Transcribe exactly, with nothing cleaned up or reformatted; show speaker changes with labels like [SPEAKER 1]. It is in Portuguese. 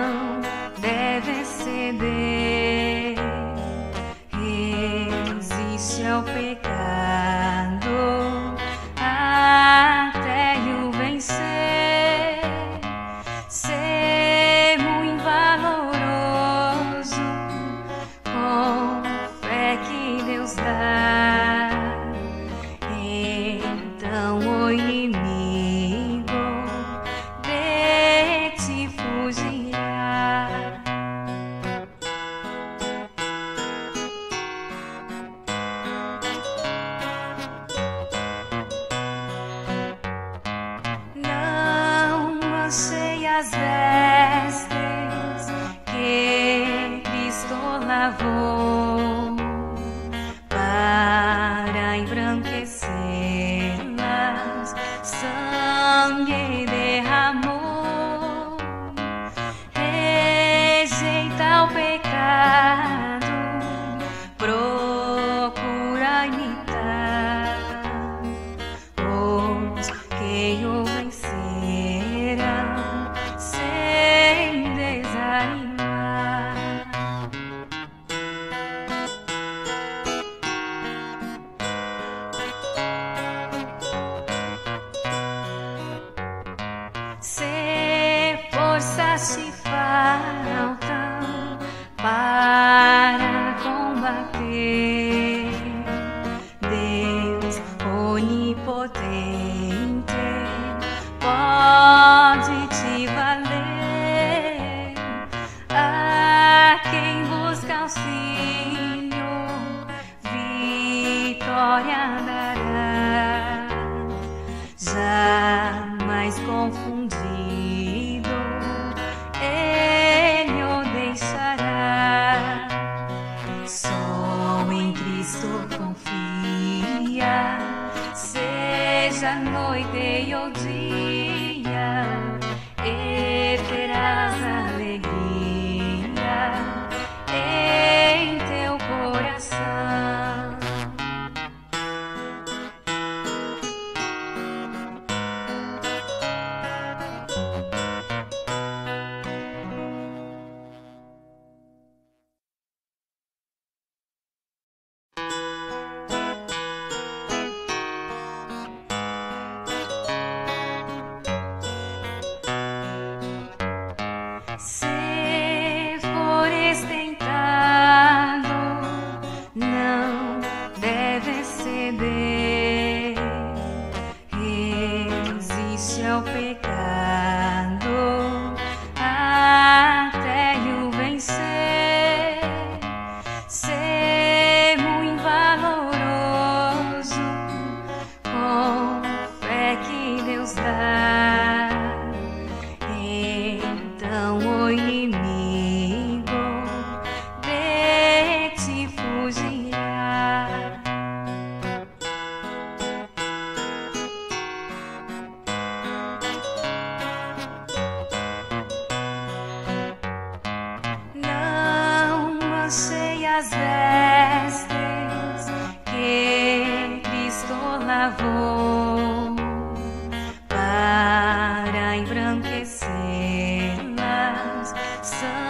[SPEAKER 1] não deve ceder, resiste ao pecado até o vencer. Ser muito valoroso com fé que Deus dá, então o inimigo de ti fugirá. Não manchei as vestes que Cristo lavou para embranquecê-las, sangue derramou. Rejeita o pecado, procura imitar os que o venceram sem desanimar. Se forças te faltam para combater, Deus onipotente pode te valer. A quem busca auxílio, vitória dará. Jamais confundido, Ele o deixará. Só em Cristo confia, seja noite ou dia, e terás alegria em teu coração. Se fores tentado, não deve ceder, resiste ao pecado até o vencer. Ser muito valoroso com fé que Deus dá, então o inimigo de ti fugirá. Não manchei as vestes que Cristo lavou para embranquecê-las, sangue